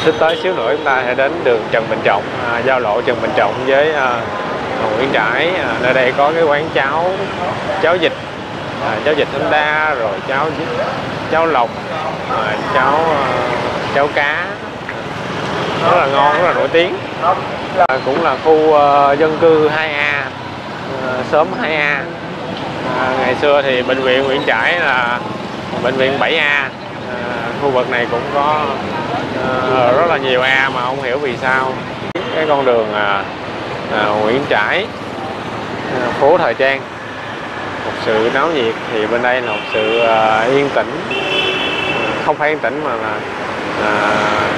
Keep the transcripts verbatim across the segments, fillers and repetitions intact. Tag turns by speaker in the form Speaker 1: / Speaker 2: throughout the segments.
Speaker 1: Sắp tới xíu nữa chúng ta sẽ đến đường Trần Bình Trọng, à, giao lộ Trần Bình Trọng với à, Nguyễn Trãi. À, nơi đây có cái quán cháo cháo vịt, à, cháo vịt Thanh Đa, rồi cháo cháo lòng, à, cháo à, cháo cá rất là ngon, rất là nổi tiếng. À, cũng là khu uh, dân cư hai A, uh, xóm hai A. À, ngày xưa thì bệnh viện Nguyễn Trãi là bệnh viện bảy A. À, khu vực này cũng có uh, rất là nhiều A mà không hiểu vì sao. Cái con đường uh, uh, Nguyễn Trãi, uh, phố thời trang, một sự náo nhiệt, thì bên đây là một sự uh, yên tĩnh, không phải yên tĩnh mà là uh,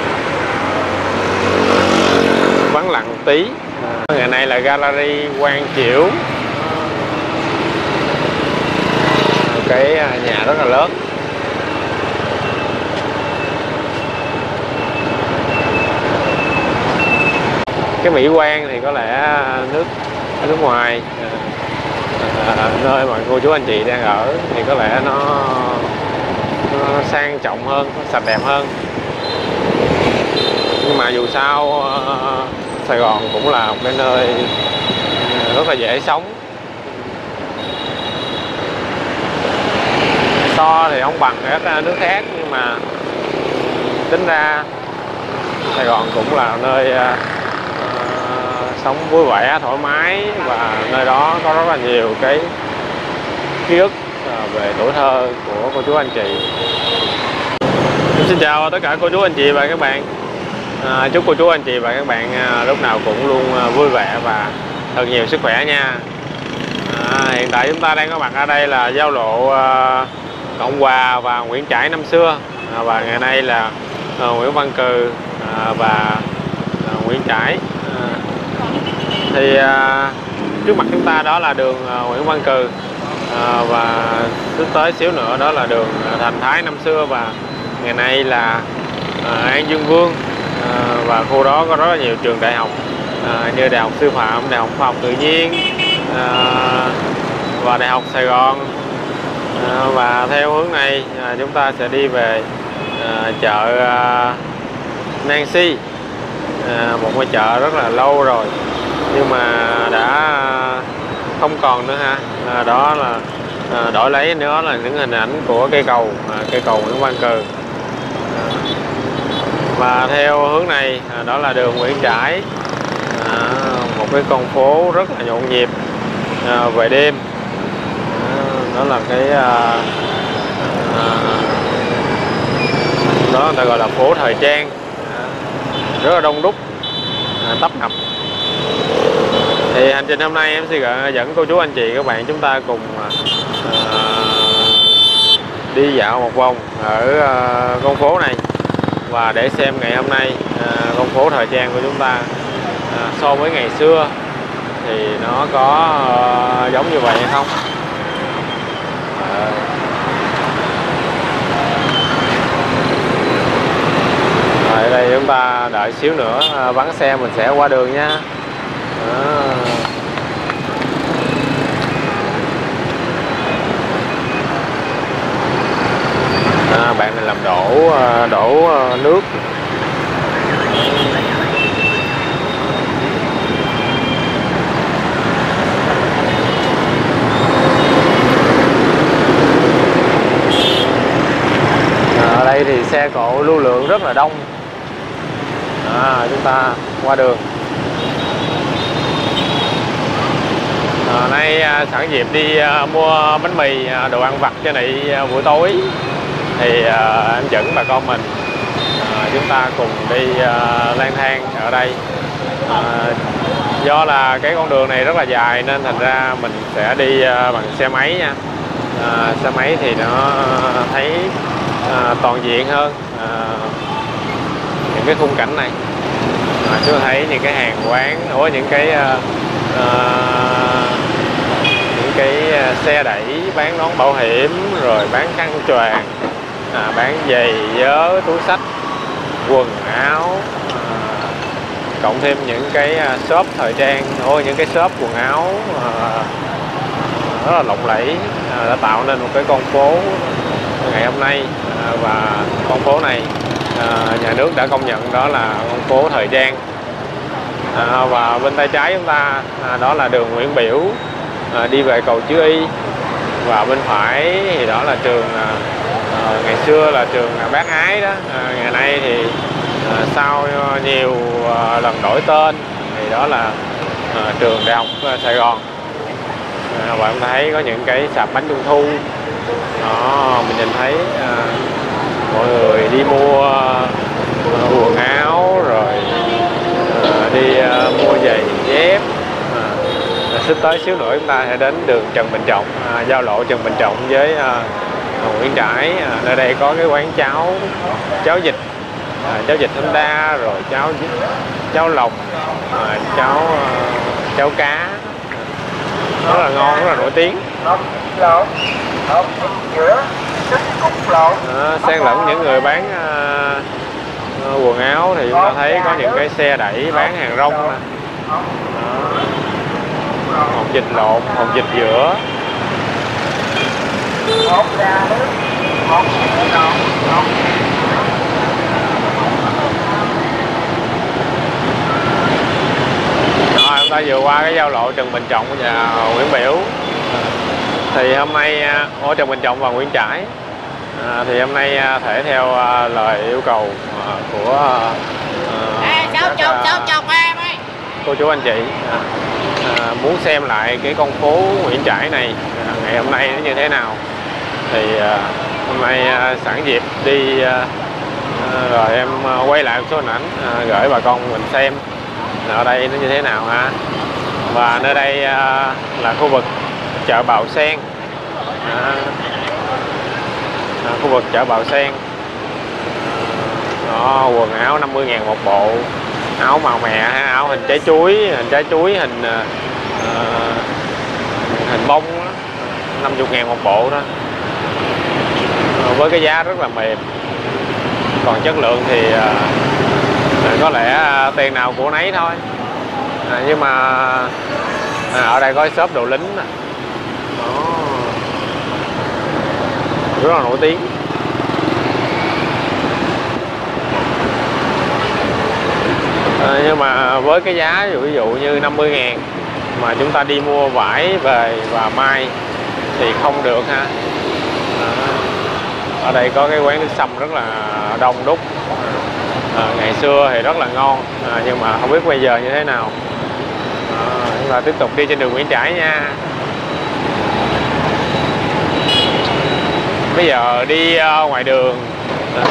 Speaker 1: vắng lặng một tí. À, ngày nay là Gallery Quang Chiểu, cái nhà rất là lớn. Cái mỹ quan thì có lẽ nước nước ngoài, à, à, nơi mà cô chú anh chị đang ở thì có lẽ nó, nó sang trọng hơn, nó sạch đẹp hơn. Nhưng mà dù sao Sài Gòn cũng là một cái nơi rất là dễ sống. So thì không bằng các nước khác, nhưng mà tính ra Sài Gòn cũng là nơi uh, sống vui vẻ, thoải mái, và nơi đó có rất là nhiều cái ký ức uh, về tuổi thơ của cô chú anh chị. Xin chào tất cả cô chú anh chị và các bạn. À, chúc cô chú anh chị và các bạn à, lúc nào cũng luôn à, vui vẻ và thật nhiều sức khỏe nha. À, hiện tại chúng ta đang có mặt ở đây là giao lộ à, Cộng Hòa và Nguyễn Trãi năm xưa, à, và ngày nay là à, Nguyễn Văn Cừ à, và à, Nguyễn Trãi. À, thì à, trước mặt chúng ta đó là đường à, Nguyễn Văn Cừ, à, và tiếp tới xíu nữa đó là đường Thành Thái năm xưa, và ngày nay là à, An Dương Vương. À, và khu đó có rất là nhiều trường đại học, à, như Đại học Sư phạm, Đại học Khoa học Tự nhiên, à, và Đại học Sài Gòn. À, và theo hướng này à, chúng ta sẽ đi về à, chợ à, Nancy, à, một ngôi chợ rất là lâu rồi nhưng mà đã không còn nữa ha. À, đó là à, đổi lấy nữa là những hình ảnh của cây cầu, à, cây cầu Nguyễn Văn Cừ. Và theo hướng này à, đó là đường Nguyễn Trãi, à, một cái con phố rất là nhộn nhịp à, về đêm. À, đó là cái à, à, đó người ta gọi là phố thời trang, à, rất là đông đúc, à, tấp nập. Thì hành trình hôm nay em sẽ dẫn cô chú anh chị các bạn chúng ta cùng à, đi dạo một vòng ở à, con phố này, và để xem ngày hôm nay à, con phố thời trang của chúng ta à, so với ngày xưa thì nó có à, giống như vậy hay không. À, ở đây chúng ta đợi xíu nữa à, vắng xe mình sẽ qua đường nha. À. À, bạn này làm đổ đổ nước. À, ở đây thì xe cộ lưu lượng rất là đông. À, chúng ta qua đường. À, nay à, sẵn dịp đi à, mua bánh mì, à, đồ ăn vặt cho này à, buổi tối, thì à, em dẫn bà con mình à, chúng ta cùng đi à, lang thang ở đây. À, do là cái con đường này rất là dài nên thành ra mình sẽ đi à, bằng xe máy nha. À, xe máy thì nó thấy à, toàn diện hơn à, những cái khung cảnh này. À, chúng ta thấy những cái hàng quán, ủa những cái à, à, những cái xe đẩy bán nón bảo hiểm, rồi bán khăn choàng, à, bán giày vớ, túi xách, quần áo, à, cộng thêm những cái shop thời trang, ôi những cái shop quần áo à, rất là lộng lẫy, à, đã tạo nên một cái con phố ngày hôm nay. À, và con phố này à, nhà nước đã công nhận đó là con phố thời trang. À, và bên tay trái chúng ta à, đó là đường Nguyễn Biểu à, đi về cầu Chữ Y, và bên phải thì đó là trường à, à, ngày xưa là trường à, Bác Ái đó. À, ngày nay thì à, sau nhiều à, lần đổi tên thì đó là à, trường Đại học Sài Gòn. À, và em thấy có những cái sạp bánh trung thu đó, mình nhìn thấy à, mọi người đi mua à, quần áo rồi à, đi à, mua giày dép. à, Sắp tới xíu nữa chúng ta sẽ đến đường Trần Bình Trọng, à, giao lộ Trần Bình Trọng với à, Nguyễn Trãi. À, nơi đây có cái quán cháo cháo vịt, à, cháo vịt Thanh Đa, rồi cháo cháo lòng, à, cháo à, cháo cá rất là ngon, rất là nổi tiếng. À, xen lẫn những người bán à, quần áo thì chúng ta thấy có những cái xe đẩy bán hàng rong nè. Hột vịt lộn, hột vịt giữa. Rồi, chúng ta vừa qua cái giao lộ Trần Bình Trọng và Nguyễn Biểu. Thì hôm nay ở Trần Bình Trọng và Nguyễn Trãi, à, thì hôm nay thể theo à, lời yêu cầu à, của à,
Speaker 2: cháu chồng cháu chồng em ấy,
Speaker 1: cô chú anh chị à, à, muốn xem lại cái con phố Nguyễn Trãi này à, ngày hôm nay nó như thế nào, thì à, hôm nay à, sẵn dịp đi à, rồi em quay lại một số hình ảnh à, gửi bà con mình xem ở đây nó như thế nào ha. Và nơi đây à, là khu vực chợ Bào Sen, à, à, khu vực chợ Bào Sen. Đó, quần áo năm mươi ngàn một bộ, áo màu mè, áo hình trái chuối, hình trái chuối, hình uh, hình bông đó, năm mươi ngàn một bộ đó, với cái giá rất là mềm. Còn chất lượng thì uh, có lẽ tiền nào của nấy thôi. À, nhưng mà à, ở đây có shop đồ lính nè. Đó, rất là nổi tiếng. À, nhưng mà với cái giá ví dụ như năm mươi ngàn mà chúng ta đi mua vải về và may thì không được ha. À, ở đây có cái quán nước sâm rất là đông đúc. À, ngày xưa thì rất là ngon, à, nhưng mà không biết bây giờ như thế nào. À, chúng ta tiếp tục đi trên đường Nguyễn Trãi nha. Bây giờ đi uh, ngoài đường uh,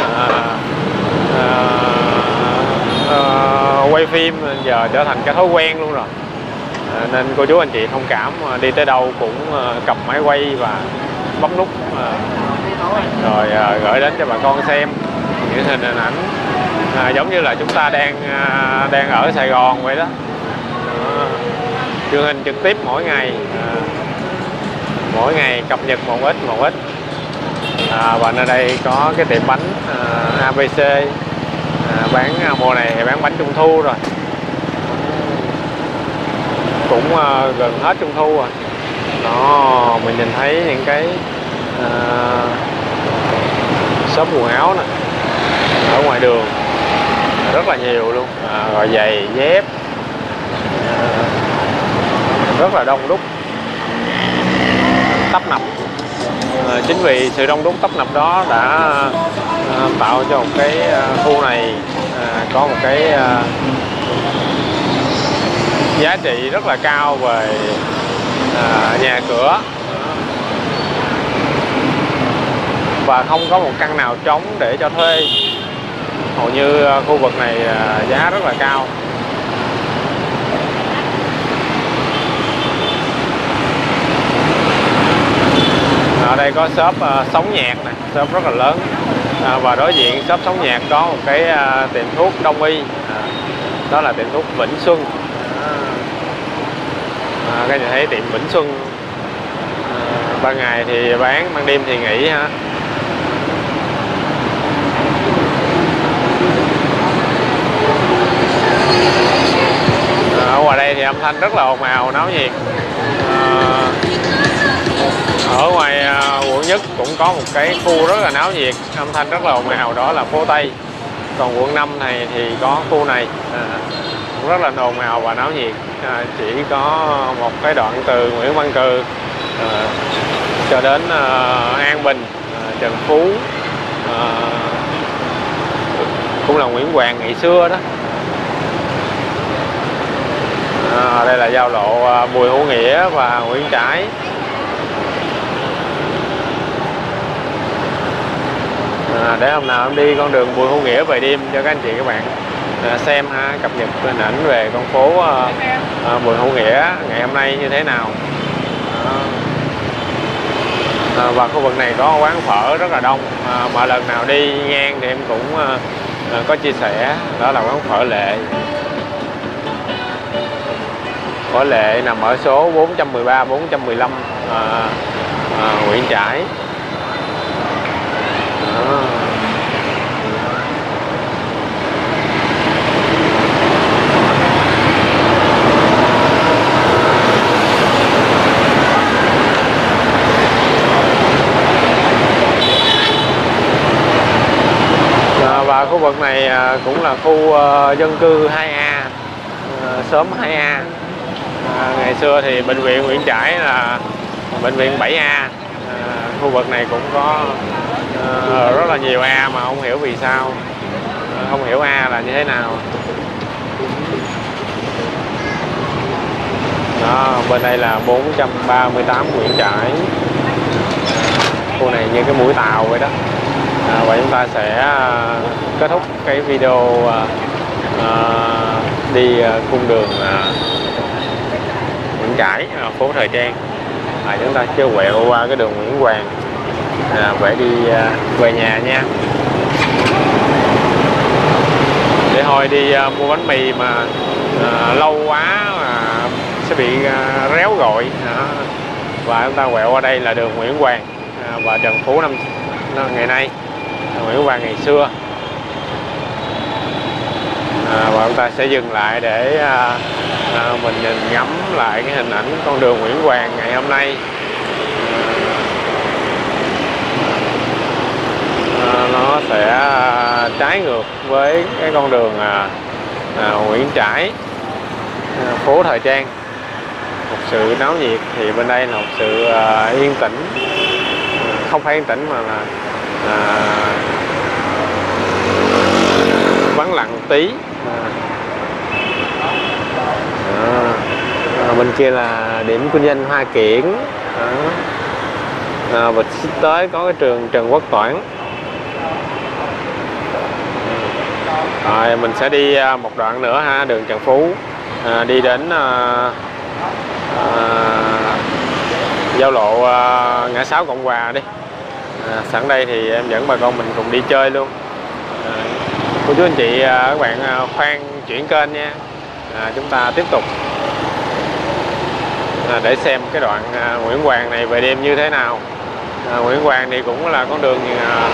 Speaker 1: uh, uh, quay phim giờ trở thành cái thói quen luôn rồi, uh, nên cô chú anh chị thông cảm, uh, đi tới đâu cũng uh, cầm máy quay và bấm nút uh, rồi uh, gửi đến cho bà con xem những hình hình ảnh uh, giống như là chúng ta đang uh, đang ở Sài Gòn vậy đó. Uh, truyền hình trực tiếp mỗi ngày, uh, mỗi ngày cập nhật một ít một ít. À, và nơi đây có cái tiệm bánh à, a bê xê, à, bán à, mùa này thì bán bánh trung thu rồi, cũng à, gần hết trung thu rồi. Đó, mình nhìn thấy những cái à, shop quần áo nè ở ngoài đường rất là nhiều luôn, à, rồi giày dép à, rất là đông đúc tấp nập. À, chính vì sự đông đúc tấp nập đó đã à, tạo cho một cái à, khu này à, có một cái à, giá trị rất là cao về à, nhà cửa, và không có một căn nào trống để cho thuê. Hầu như à, khu vực này à, giá rất là cao. Ở đây có shop uh, sống nhạc này, shop rất là lớn, à, và đối diện shop sống nhạc có một cái uh, tiệm thuốc đông y, à, đó là tiệm thuốc Vĩnh Xuân. À, à, các bạn thấy tiệm Vĩnh Xuân, à, ban ngày thì bán, ban đêm thì nghỉ ha. À, ở ngoài đây thì âm thanh rất là ồn ào, náo nhiệt. À, ở ngoài uh, quận Nhất cũng có một cái khu rất là náo nhiệt, âm thanh rất là ồn ào, đó là phố Tây. Còn quận năm này thì có khu này à, rất là ồn ào và náo nhiệt, à, chỉ có một cái đoạn từ Nguyễn Văn Cừ à, cho đến à, An Bình, à, Trần Phú, à, cũng là Nguyễn Hoàng ngày xưa đó. À, đây là giao lộ à, Bùi Hữu Nghĩa và Nguyễn Trãi. À, để hôm nào em đi con đường Bùi Hữu Nghĩa về đêm cho các anh chị các bạn à, xem ha, cập nhật hình ảnh về con phố à, à, Bùi Hữu Nghĩa ngày hôm nay như thế nào. À, à, và khu vực này có quán phở rất là đông, à, mà lần nào đi ngang thì em cũng à, à, có chia sẻ, đó là quán phở Lệ. Phở Lệ nằm ở số bốn trăm mười ba, bốn trăm mười lăm à, à, Nguyễn Trãi. À. Và khu vực này cũng là khu dân cư hai A, xóm hai A. À, ngày xưa thì bệnh viện Nguyễn Trãi là bệnh viện bảy A. À, khu vực này cũng có à, rất là nhiều A mà không hiểu vì sao, à, không hiểu A là như thế nào. Đó, bên đây là bốn trăm ba mươi tám Nguyễn Trãi. Khu này như cái mũi tàu vậy đó. À, và chúng ta sẽ à, kết thúc cái video à, à, đi à, cung đường à, Nguyễn Trãi, à, phố thời trang. À, chúng ta chưa quẹo qua cái đường Nguyễn Hoàng à, để đi à, về nhà nha. Để hồi đi à, mua bánh mì mà à, lâu quá mà sẽ bị à, réo gọi. À, và chúng ta quẹo qua đây là đường Nguyễn Hoàng à, và Trần Phú năm ngày nay, Nguyễn Hoàng ngày xưa. À, và chúng ta sẽ dừng lại để à, à, mình nhìn ngắm lại cái hình ảnh con đường Nguyễn Hoàng ngày hôm nay. À, nó sẽ à, trái ngược với cái con đường à, à, Nguyễn Trãi, à, phố thời trang. Một sự náo nhiệt thì bên đây là một sự à, yên tĩnh, không phải yên tĩnh mà là à, vắng lặng tí. À, à, bên kia là điểm kinh doanh Hoa Kiển. À, và tới có cái trường Trần Quốc Toản. Rồi mình sẽ đi một đoạn nữa ha, đường Trần Phú, à, đi đến à, à, giao lộ à, ngã sáu Cộng Hòa đi. À, sẵn đây thì em dẫn bà con mình cùng đi chơi luôn. À, cô chú anh chị à, các bạn à, khoan chuyển kênh nha. À, chúng ta tiếp tục à, để xem cái đoạn à, Nguyễn Hoàng này về đêm như thế nào. À, Nguyễn Hoàng thì cũng là con đường à,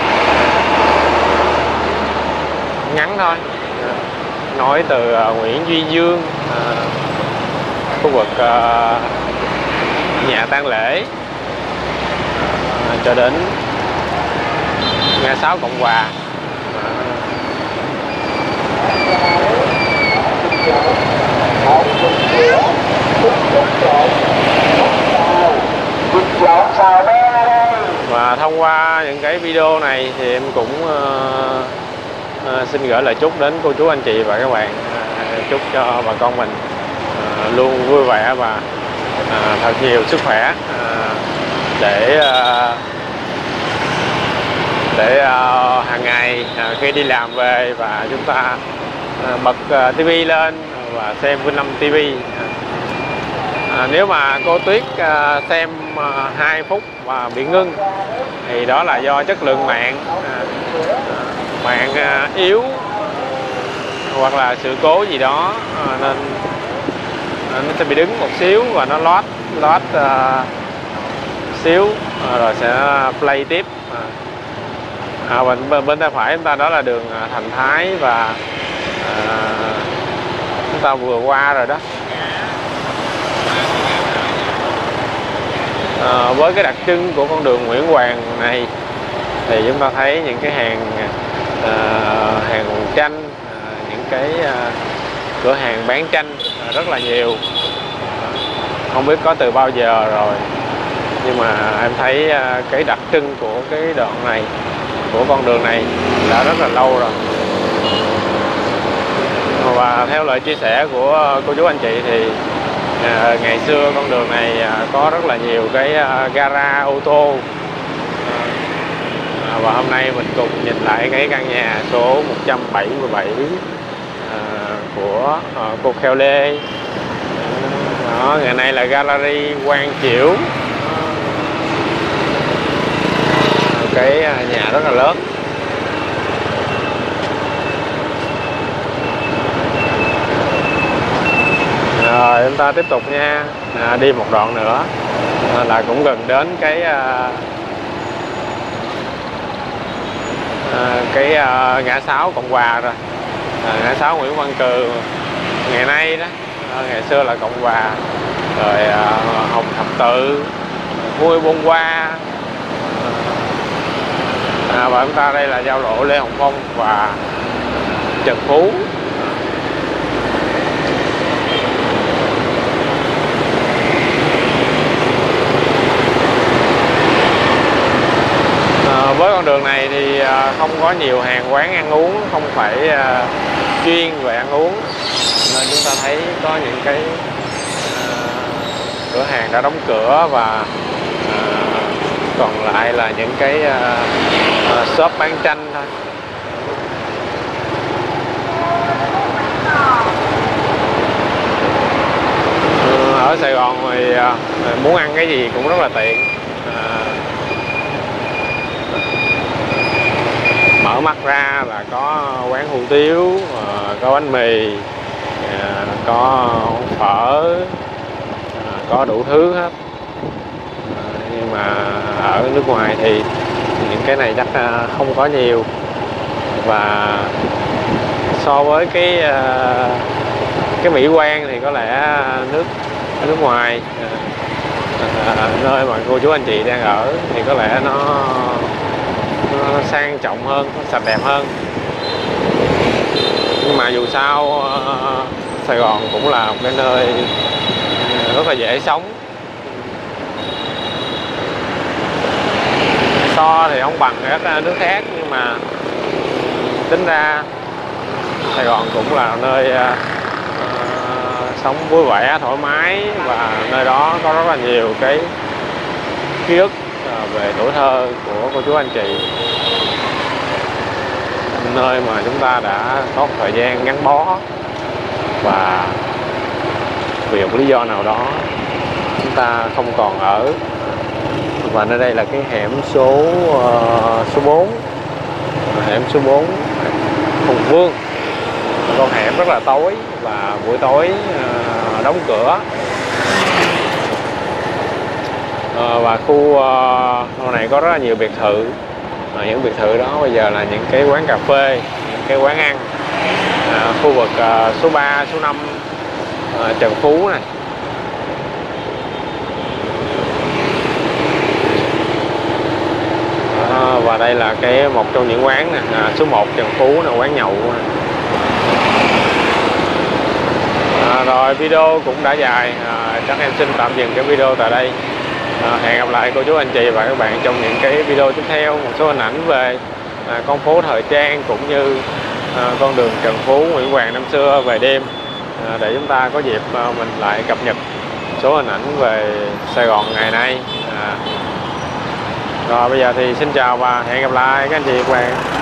Speaker 1: ngắn thôi, à, nói từ à, Nguyễn Duy Dương, à, khu vực à, nhà tang lễ à, cho đến ngã sáu Cộng Hòa. Và thông qua những cái video này thì em cũng uh, uh, xin gửi lời chúc đến cô chú anh chị và các bạn, uh, chúc cho bà con mình uh, luôn vui vẻ và uh, thật nhiều sức khỏe uh, để uh, để uh, hàng ngày uh, khi đi làm về và chúng ta uh, bật uh, tivi lên và xem Vinh Năm ti vi. À, nếu mà cô Tuyết uh, xem uh, hai phút và bị ngưng thì đó là do chất lượng mạng à, mạng uh, yếu hoặc là sự cố gì đó, à, nên à, nó sẽ bị đứng một xíu và nó lót lót uh, xíu à, rồi sẽ play tiếp. À, à, bên bên tay phải chúng ta đó là đường Thành Thái và à, chúng ta vừa qua rồi đó. À, với cái đặc trưng của con đường Nguyễn Hoàng này thì chúng ta thấy những cái hàng à, hàng tranh, à, những cái à, cửa hàng bán tranh à, rất là nhiều. Không biết có từ bao giờ rồi, nhưng mà em thấy à, cái đặc trưng của cái đoạn này, của con đường này đã rất là lâu rồi. Và theo lời chia sẻ của cô chú anh chị thì à, ngày xưa con đường này à, có rất là nhiều cái à, gara ô tô. à, và hôm nay mình cùng nhìn lại cái căn nhà số một trăm bảy mươi bảy à, của à, cô Kheo Lê. Đó, ngày nay là Gallery Quang Chiểu, cái nhà rất là lớn. Rồi chúng ta tiếp tục nha, à, đi một đoạn nữa à, là cũng gần đến cái à, à, cái à, ngã sáu Cộng Hòa rồi, à, ngã sáu Nguyễn Văn Cừ ngày nay đó, à, ngày xưa là Cộng Hòa, rồi à, Hồng Thập Tự, Vui Bông Hoa. À, và chúng ta đây là giao lộ Lê Hồng Phong và Trần Phú. À, với con đường này thì à, không có nhiều hàng quán ăn uống, không phải à, chuyên về ăn uống, nên chúng ta thấy có những cái à, cửa hàng đã đóng cửa và à, còn lại là những cái à, à, shop bán tranh thôi. Ở Sài Gòn thì à, muốn ăn cái gì cũng rất là tiện. À, mở mắt ra là có quán hủ tiếu, à, có bánh mì, à, có phở, à, có đủ thứ hết. À, nhưng mà ở nước ngoài thì những cái này chắc à, không có nhiều, và so với cái à, cái mỹ quan thì có lẽ nước nước ngoài à, à, nơi mà cô chú anh chị đang ở thì có lẽ nó, nó sang trọng hơn, nó sạch đẹp hơn. Nhưng mà dù sao à, Sài Gòn cũng là một cái nơi rất là dễ sống. So thì không bằng các nước khác, nhưng mà tính ra Sài Gòn cũng là nơi uh, sống vui vẻ, thoải mái, và nơi đó có rất là nhiều cái ký ức uh, về tuổi thơ của cô chú anh chị, nơi mà chúng ta đã có một thời gian gắn bó, và vì một lý do nào đó chúng ta không còn ở. Và nơi đây là cái hẻm số uh, số bốn, hẻm số bốn Hùng Vương. Con hẻm rất là tối và buổi tối uh, đóng cửa. Uh, và khu uh, này có rất là nhiều biệt thự. Uh, những biệt thự đó bây giờ là những cái quán cà phê, những cái quán ăn. Uh, khu vực uh, số ba, số năm uh, Trần Phú này. À, và đây là cái một trong những quán nè, à, số một Trần Phú là quán nhậu. À, rồi video cũng đã dài, à, chắc em xin tạm dừng cái video tại đây. À, hẹn gặp lại cô chú anh chị và các bạn trong những cái video tiếp theo, một số hình ảnh về à, con phố thời trang cũng như à, con đường Trần Phú Nguyễn Hoàng năm xưa về đêm, à, để chúng ta có dịp à, mình lại cập nhật số hình ảnh về Sài Gòn ngày nay. À, Rồi bây giờ thì xin chào và hẹn gặp lại các anh chị và các bạn.